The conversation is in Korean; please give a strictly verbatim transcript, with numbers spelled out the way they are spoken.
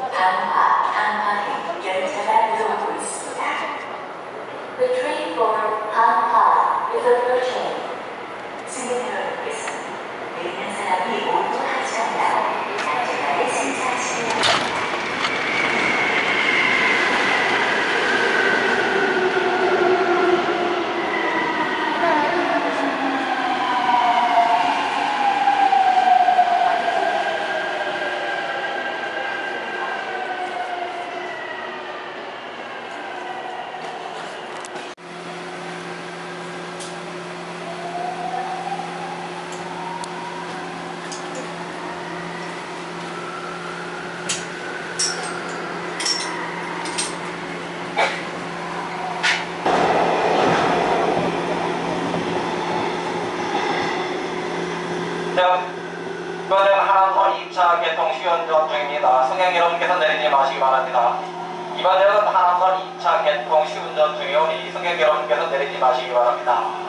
방화, 방화행 열차가 들어오고 있습니다. The train for 방화 is approaching. 승객 여러분께서는 내리는 사람이 모두 하지 않나 안전하게 승차하시기 바랍니다. 이번엔 하남선 이 차 개통 시운전 중입니다. 승객 여러분께서 내리지 마시기 바랍니다. 이번에는 하남선 이 차 개통 시운전 중이오니 승객 여러분께서 내리지 마시기 바랍니다.